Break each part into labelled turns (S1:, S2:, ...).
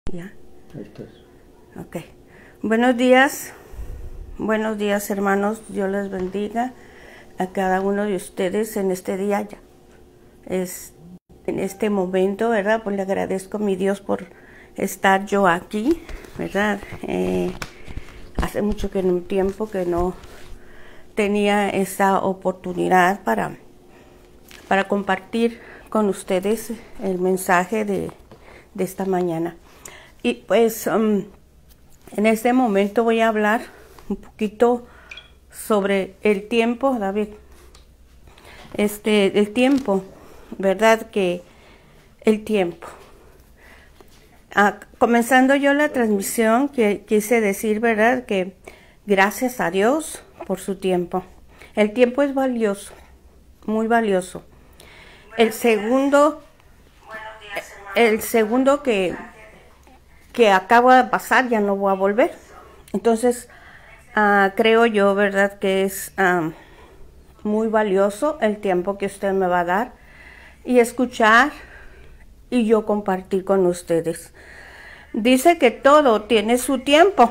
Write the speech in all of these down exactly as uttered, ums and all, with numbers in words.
S1: Ya. Ok. Buenos días. Buenos días, hermanos. Dios les bendiga a cada uno de ustedes en este día ya. Es en este momento, ¿verdad? Pues le agradezco a mi Dios por estar yo aquí, ¿verdad? Eh, hace mucho que un tiempo que no tenía esa oportunidad para, para compartir con ustedes el mensaje de, de esta mañana. Y pues um, en este momento voy a hablar un poquito sobre el tiempo, David. Este, el tiempo, ¿verdad? Que el tiempo. Ah, comenzando yo la transmisión, que quise decir, ¿verdad? Que gracias a Dios por su tiempo. El tiempo es valioso, muy valioso. El segundo, el segundo que, que acabo de pasar ya no voy a volver. Entonces, uh, creo yo, ¿verdad? Que es um, muy valioso el tiempo que usted me va a dar y escuchar y yo compartir con ustedes. Dice que todo tiene su tiempo.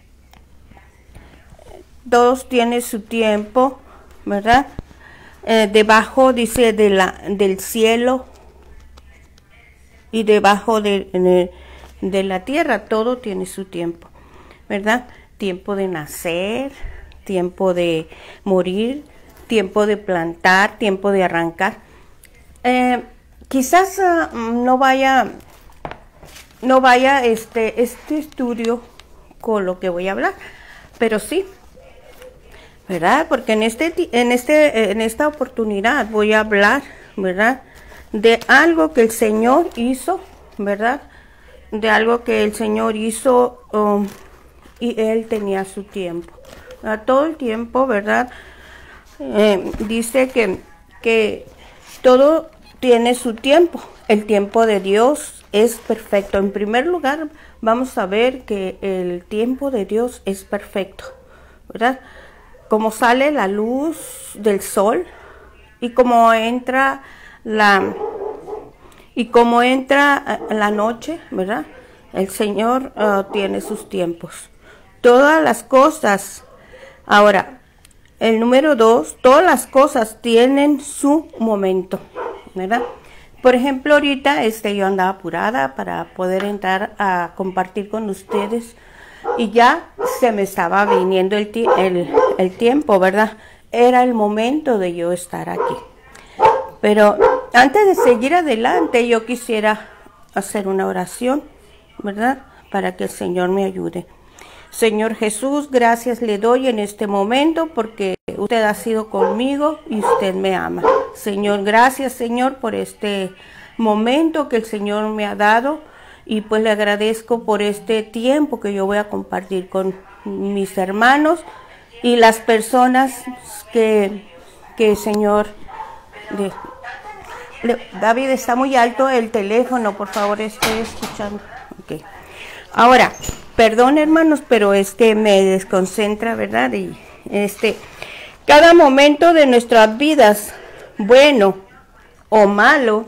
S1: Todos tienen su tiempo, ¿verdad? Eh, debajo, dice, de la, del cielo y debajo de, de, de la tierra, todo tiene su tiempo, ¿verdad? Tiempo de nacer, tiempo de morir, tiempo de plantar, tiempo de arrancar. Eh, quizás uh, no vaya, no vaya este, este estudio con lo que voy a hablar, pero sí, ¿verdad? Porque en este, en este, en esta oportunidad voy a hablar, ¿verdad? De algo que el Señor hizo, ¿verdad? De algo que el Señor hizo um, y Él tenía su tiempo. A todo el tiempo, ¿verdad? Eh, dice que, que todo tiene su tiempo. El tiempo de Dios es perfecto. En primer lugar, vamos a ver que el tiempo de Dios es perfecto, ¿verdad? Como sale la luz del sol y como entra la y como entra la noche, ¿verdad? El Señor uh, tiene sus tiempos. Todas las cosas. Ahora, el número dos, todas las cosas tienen su momento, ¿verdad? Por ejemplo, ahorita este, yo andaba apurada para poder entrar a compartir con ustedes y ya se me estaba viniendo el, el, el tiempo, ¿verdad? Era el momento de yo estar aquí. Pero antes de seguir adelante, yo quisiera hacer una oración, ¿verdad? Para que el Señor me ayude. Señor Jesús, gracias le doy en este momento porque usted ha sido conmigo y usted me ama. Señor, gracias, Señor, por este momento que el Señor me ha dado y pues le agradezco por este tiempo que yo voy a compartir con mis hermanos y las personas que, que Señor... De, le, David, está muy alto el teléfono, por favor, estoy escuchando. Okay. Ahora, perdón hermanos, pero es que me desconcentra, ¿verdad? Y este, cada momento de nuestras vidas, bueno o malo,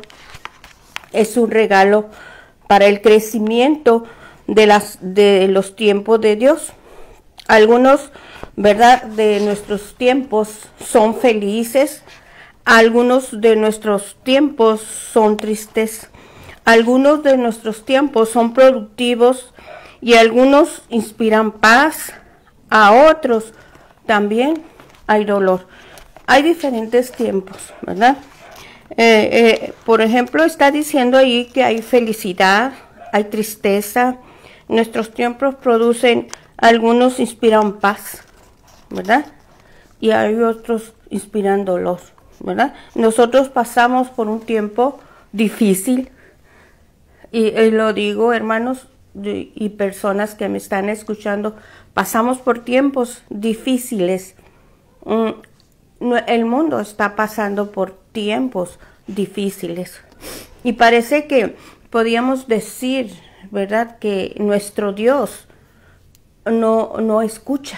S1: es un regalo para el crecimiento de, las, de los tiempos de Dios. Algunos, ¿verdad?, de nuestros tiempos son felices, algunos de nuestros tiempos son tristes, algunos de nuestros tiempos son productivos y algunos inspiran paz, a otros también hay dolor. Hay diferentes tiempos, ¿verdad? Eh, eh, por ejemplo, está diciendo ahí que hay felicidad, hay tristeza. Nuestros tiempos producen, algunos inspiran paz, ¿verdad? Y hay otros inspiran dolor, ¿verdad? Nosotros pasamos por un tiempo difícil y, y lo digo, hermanos y, y personas que me están escuchando, pasamos por tiempos difíciles. Mm, el mundo está pasando por tiempos difíciles y parece que podríamos decir, ¿verdad?, que nuestro Dios no, no escucha.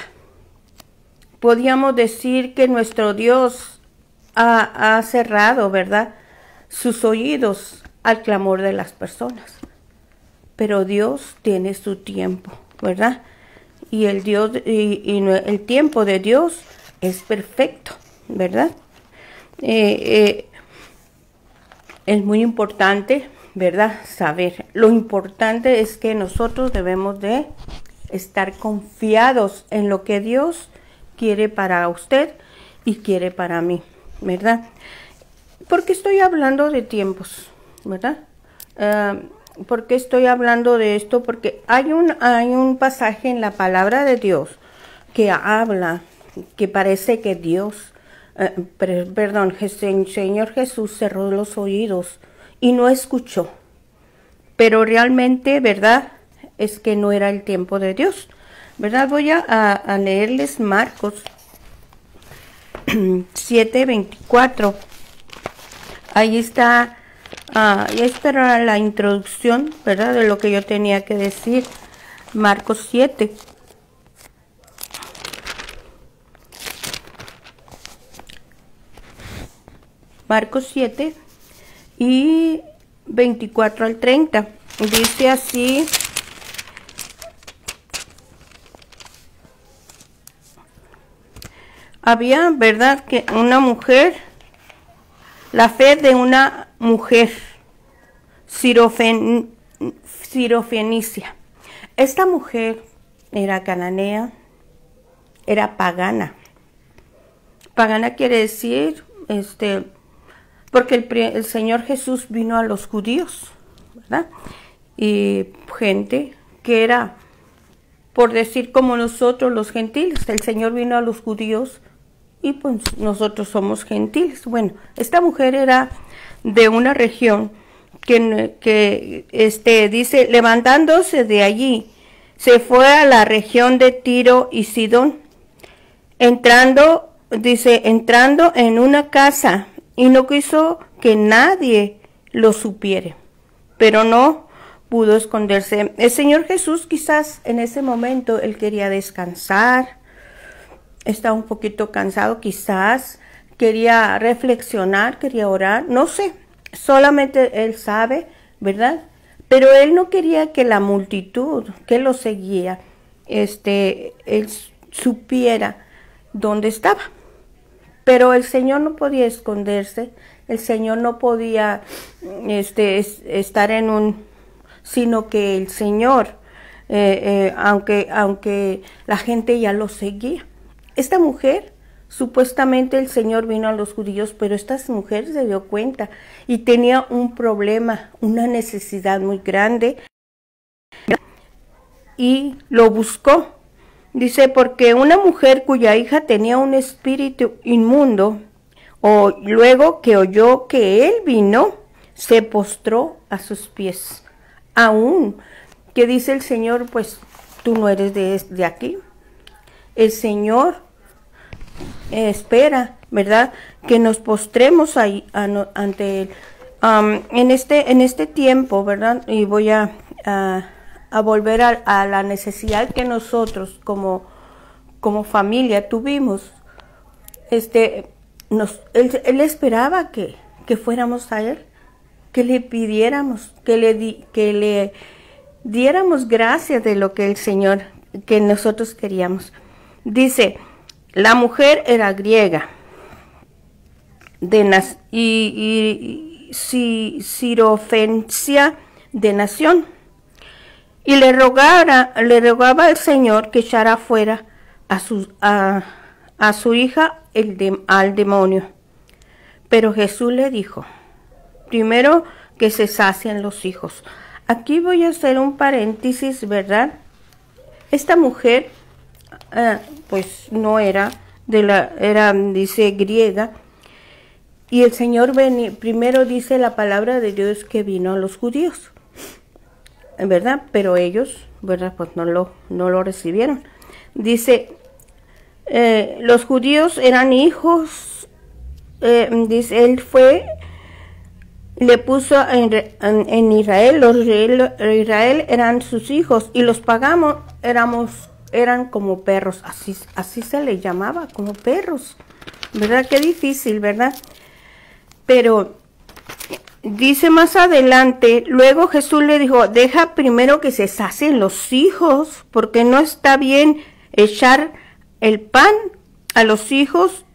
S1: Podríamos decir que nuestro Dios ha, ha cerrado, ¿verdad?, sus oídos al clamor de las personas. pero Dios tiene su tiempo, ¿verdad? Y el, Dios, y, y el tiempo de Dios es perfecto, ¿verdad? Eh, eh, es muy importante, ¿verdad? Saber. Lo importante es que nosotros debemos de estar confiados en lo que Dios quiere para usted y quiere para mí, ¿verdad? Porque estoy hablando de tiempos, ¿verdad? Uh, ¿Por qué estoy hablando de esto? Porque hay un, hay un pasaje en la palabra de Dios que habla, que parece que Dios, uh, per, perdón, el Señor Jesús cerró los oídos y no escuchó. Pero realmente, ¿verdad? Es que no era el tiempo de Dios, ¿verdad? Voy a, a leerles Marcos siete veinticuatro. Ahí está, uh, y esta era la introducción, ¿verdad? De lo que yo tenía que decir. Marcos siete. Marcos siete y veinticuatro al treinta. Dice así: había, ¿verdad?, que una mujer, la fe de una mujer sirofen, sirofenicia. Esta mujer era cananea, era pagana. Pagana quiere decir, este, porque el, el Señor Jesús vino a los judíos, ¿verdad? Y gente que era, por decir como nosotros los gentiles, el Señor vino a los judíos y pues nosotros somos gentiles. Bueno, esta mujer era de una región que, que este, dice, levantándose de allí, se fue a la región de Tiro y Sidón, entrando, dice, entrando en una casa, y no quiso que nadie lo supiere, pero no pudo esconderse. El Señor Jesús quizás en ese momento él quería descansar, estaba un poquito cansado, quizás quería reflexionar, quería orar, no sé, solamente él sabe, ¿verdad? Pero él no quería que la multitud que lo seguía, este, él supiera dónde estaba. Pero el Señor no podía esconderse, el Señor no podía este, es, estar en un, sino que el Señor, eh, eh, aunque, aunque la gente ya lo seguía. Esta mujer, supuestamente el Señor vino a los judíos, pero esta mujer se dio cuenta y tenía un problema, una necesidad muy grande y lo buscó. Dice, porque una mujer cuya hija tenía un espíritu inmundo, o luego que oyó que él vino, se postró a sus pies. Aún que dice el Señor, pues tú no eres de, de aquí. El Señor eh, espera, ¿verdad?, que nos postremos ahí a, no, ante él. Um, en, este, en este tiempo, ¿verdad? Y voy a... a a volver a, a la necesidad que nosotros como, como familia tuvimos. Este, nos, él, él esperaba que, que fuéramos a él, que le pidiéramos, que le, di, que le diéramos gracias de lo que el Señor, que nosotros queríamos. Dice, la mujer era griega de y, y, y sirofencia de nación. Y le, rogara, le rogaba al Señor que echara fuera a su, a, a su hija el de, al demonio. Pero Jesús le dijo, primero que se sacien los hijos. Aquí voy a hacer un paréntesis, ¿verdad? Esta mujer, eh, pues no era, de la, era, dice, griega. Y el Señor vení, primero dice la palabra de Dios que vino a los judíos, ¿verdad? Pero ellos, ¿verdad?, pues no lo, no lo recibieron. Dice, eh, los judíos eran hijos, eh, dice, él fue, le puso en, en, en Israel, los Israel eran sus hijos, y los paganos éramos, eran como perros, así, así se le llamaba, como perros, ¿verdad? Qué difícil, ¿verdad? Pero dice más adelante, luego Jesús le dijo, deja primero que se sacien los hijos, porque no está bien echar el pan a los hijos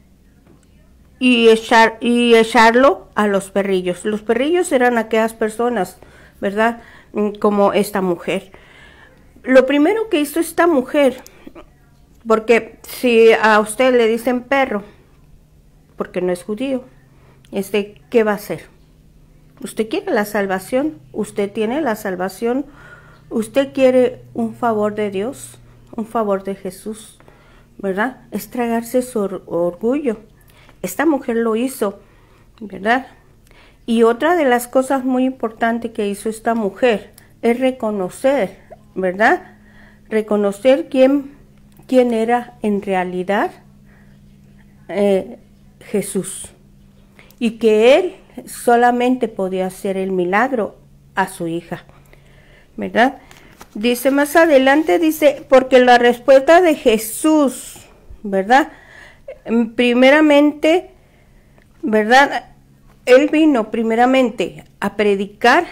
S1: y, echar, y echarlo a los perrillos. Los perrillos eran aquellas personas, ¿verdad? Como esta mujer. Lo primero que hizo esta mujer, porque si a usted le dicen perro, porque no es judío, este, ¿qué va a hacer? Usted quiere la salvación, usted tiene la salvación, usted quiere un favor de Dios, un favor de Jesús, ¿verdad? Es tragarse su or orgullo. Esta mujer lo hizo, ¿verdad? Y otra de las cosas muy importantes que hizo esta mujer es reconocer, ¿verdad? Reconocer quién, quién era en realidad eh, Jesús. Y que él solamente podía hacer el milagro a su hija, ¿verdad? Dice más adelante, dice, porque la respuesta de Jesús, ¿verdad? Primeramente, ¿verdad? Él vino primeramente a predicar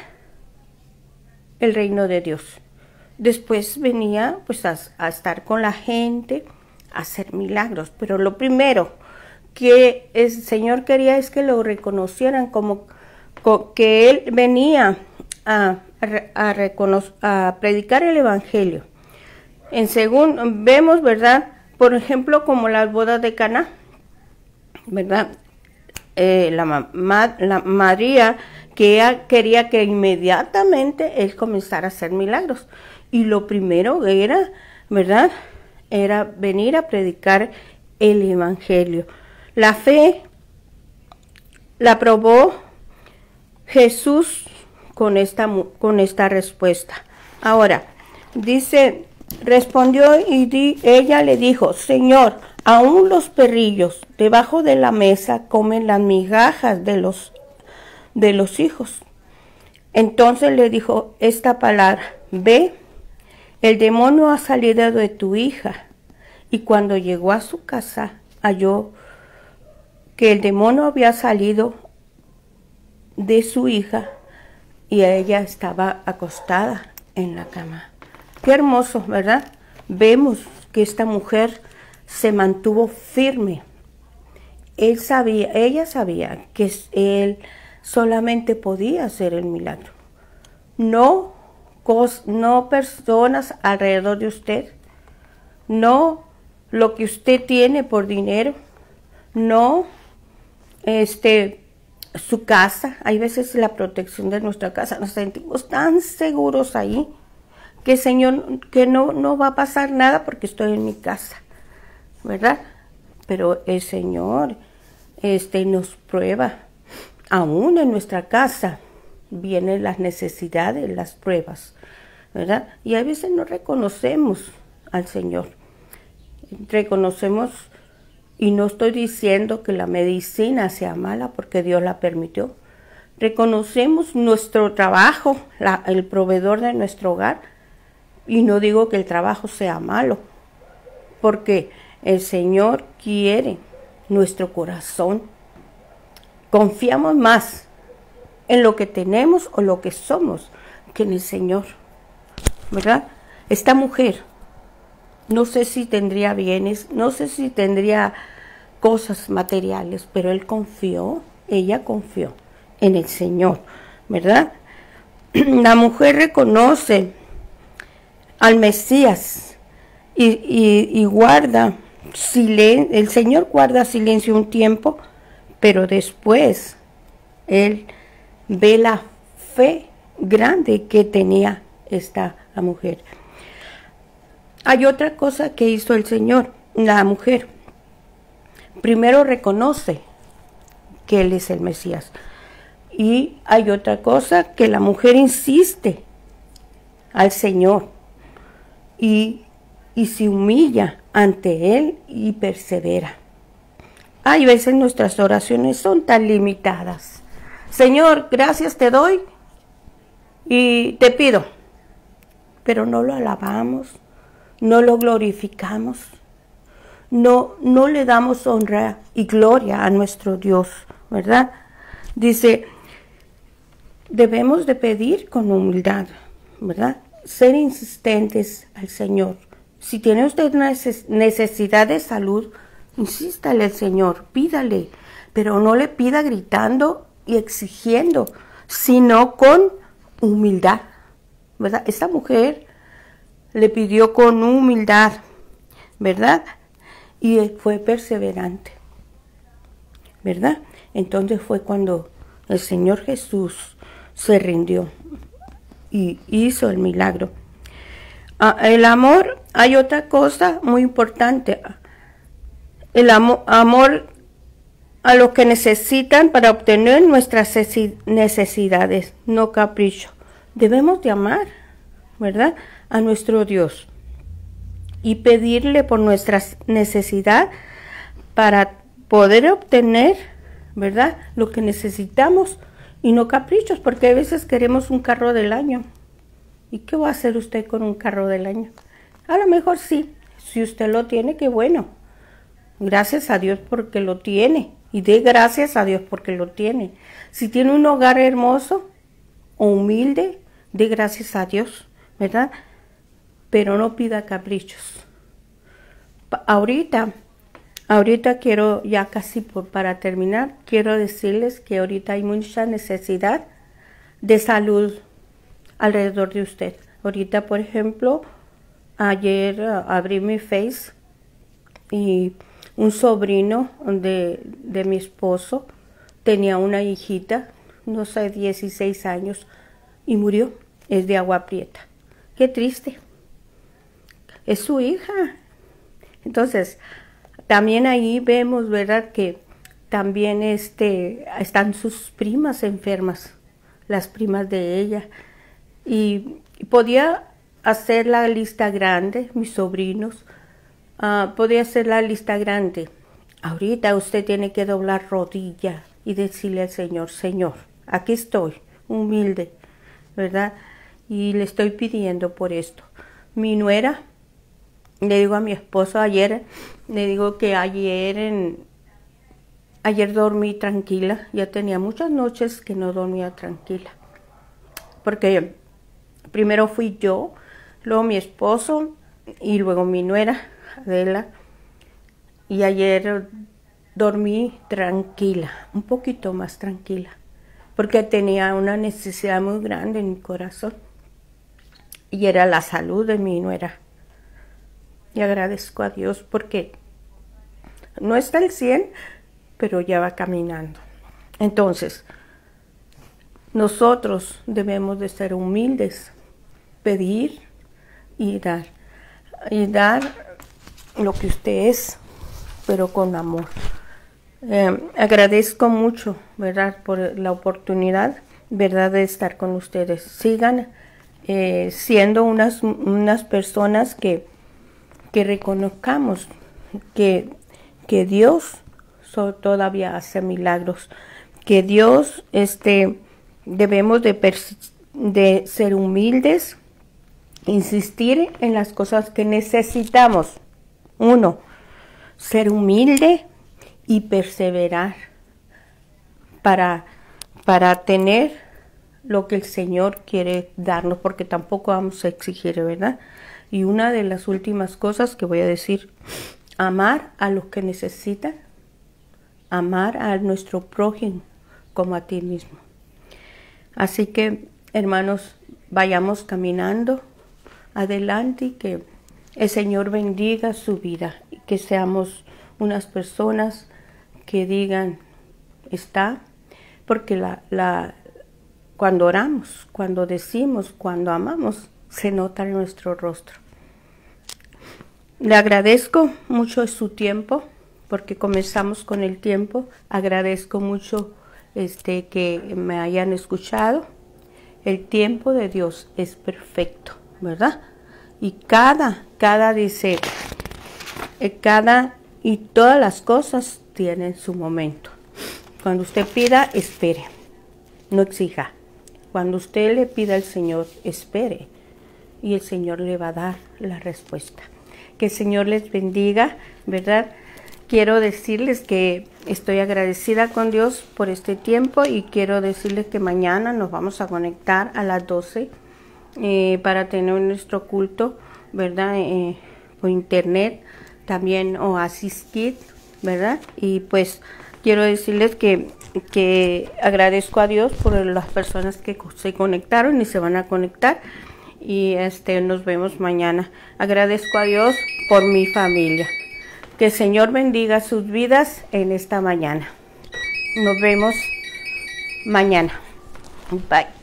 S1: el reino de Dios. Después venía pues a, a estar con la gente, a hacer milagros. Pero lo primero que el Señor quería es que lo reconocieran como, como que Él venía a, a, a, a predicar el Evangelio. En según vemos, ¿verdad? Por ejemplo, como las bodas de Caná, ¿verdad? Eh, la, ma, la María, que ella quería que inmediatamente Él comenzara a hacer milagros. Y lo primero era, ¿verdad? Era venir a predicar el Evangelio. La fe la probó Jesús con esta, con esta respuesta. Ahora, dice, respondió y di, ella le dijo, Señor, aún los perrillos debajo de la mesa comen las migajas de los, de los hijos. Entonces le dijo esta palabra, ve, el demonio ha salido de tu hija. Y cuando llegó a su casa, halló que el demonio había salido de su hija y ella estaba acostada en la cama. Qué hermoso, ¿verdad? Vemos que esta mujer se mantuvo firme. Él sabía, ella sabía que él solamente podía hacer el milagro. No, no personas alrededor de usted, no lo que usted tiene por dinero, no este, su casa. Hay veces la protección de nuestra casa, nos sentimos tan seguros ahí, que Señor, que no, no va a pasar nada porque estoy en mi casa, ¿verdad? Pero el Señor este, nos prueba, aún en nuestra casa vienen las necesidades, las pruebas, ¿verdad? Y a veces no reconocemos al Señor, reconocemos, y no estoy diciendo que la medicina sea mala porque Dios la permitió, reconocemos nuestro trabajo, la, el proveedor de nuestro hogar, y no digo que el trabajo sea malo, porque el Señor quiere nuestro corazón. Confiamos más en lo que tenemos o lo que somos que en el Señor, ¿verdad? Esta mujer, no sé si tendría bienes, no sé si tendría cosas materiales, pero él confió, ella confió en el Señor, ¿verdad? La mujer reconoce al Mesías y, y, y guarda silencio, el Señor guarda silencio un tiempo, pero después él ve la fe grande que tenía esta mujer. Hay otra cosa que hizo el Señor, la mujer. Primero reconoce que Él es el Mesías. Y hay otra cosa, que la mujer insiste al Señor y, y se humilla ante Él y persevera. Hay veces nuestras oraciones son tan limitadas. Señor, gracias te doy y te pido, pero no lo alabamos, no lo glorificamos, no, no le damos honra y gloria a nuestro Dios, ¿verdad? Dice, debemos de pedir con humildad, ¿verdad? Ser insistentes al Señor. Si tiene usted una necesidad de salud, insístale al Señor, pídale, pero no le pida gritando y exigiendo, sino con humildad, ¿verdad? Esta mujer le pidió con humildad, ¿verdad? Y fue perseverante, ¿verdad? Entonces fue cuando el Señor Jesús se rindió y hizo el milagro. Ah, el amor, hay otra cosa muy importante. El amo, amor a lo que necesitan para obtener nuestras necesidades, no capricho. Debemos de amar, ¿verdad?, a nuestro Dios y pedirle por nuestras necesidades para poder obtener, ¿verdad?, lo que necesitamos y no caprichos, porque a veces queremos un carro del año. ¿Y qué va a hacer usted con un carro del año? A lo mejor sí, si usted lo tiene, qué bueno. Gracias a Dios porque lo tiene. Y dé gracias a Dios porque lo tiene. Si tiene un hogar hermoso o humilde, dé gracias a Dios, ¿verdad? Pero no pida caprichos. Pa- ahorita, ahorita quiero, ya casi por, para terminar, quiero decirles que ahorita hay mucha necesidad de salud alrededor de usted. Ahorita, por ejemplo, ayer uh, abrí mi Face y un sobrino de, de mi esposo tenía una hijita, no sé, dieciséis años, y murió. Es de Agua Prieta. Qué triste. Es su hija. Entonces, también ahí vemos, ¿verdad?, que también este, están sus primas enfermas, las primas de ella. Y, y podía hacer la lista grande, mis sobrinos, uh, podía hacer la lista grande. Ahorita usted tiene que doblar rodilla y decirle al Señor, Señor, aquí estoy, humilde, ¿verdad? Y le estoy pidiendo por esto. Mi nuera, le digo a mi esposo ayer, le digo que ayer, en, ayer dormí tranquila, ya tenía muchas noches que no dormía tranquila, porque primero fui yo, luego mi esposo y luego mi nuera, Adela, y ayer dormí tranquila, un poquito más tranquila, porque tenía una necesidad muy grande en mi corazón, y era la salud de mi nuera. Y agradezco a Dios porque no está al cien, pero ya va caminando. Entonces, nosotros debemos de ser humildes, pedir y dar. Y dar lo que usted es, pero con amor. Eh, agradezco mucho, ¿verdad?, por la oportunidad, ¿verdad?, de estar con ustedes. Sigan eh, siendo unas, unas personas que, que reconozcamos que, que Dios so, todavía hace milagros, que Dios, este, debemos de, de ser humildes, insistir en las cosas que necesitamos. Uno, ser humilde y perseverar para, para tener lo que el Señor quiere darnos, porque tampoco vamos a exigir, ¿verdad? Y una de las últimas cosas que voy a decir, amar a los que necesitan, amar a nuestro prójimo como a ti mismo. Así que, hermanos, vayamos caminando adelante y que el Señor bendiga su vida y que seamos unas personas que digan, está, porque la, la, cuando oramos, cuando decimos, cuando amamos, se nota en nuestro rostro. Le agradezco mucho su tiempo, porque comenzamos con el tiempo. Agradezco mucho este, que me hayan escuchado. El tiempo de Dios es perfecto, ¿verdad? Y cada, cada dice, cada y todas las cosas tienen su momento. Cuando usted pida, espere, no exija. Cuando usted le pida al Señor, espere, y el Señor le va a dar la respuesta. Que el Señor les bendiga, ¿verdad? quiero decirles que estoy agradecida con Dios por este tiempo y quiero decirles que mañana nos vamos a conectar a las doce eh, para tener nuestro culto, ¿verdad? Eh, por internet, también Oasis Kids, ¿verdad? Y pues quiero decirles que, que agradezco a Dios por las personas que se conectaron y se van a conectar. Y este nos vemos mañana. Agradezco a Dios por mi familia. Que el Señor bendiga sus vidas en esta mañana. Nos vemos mañana. Bye.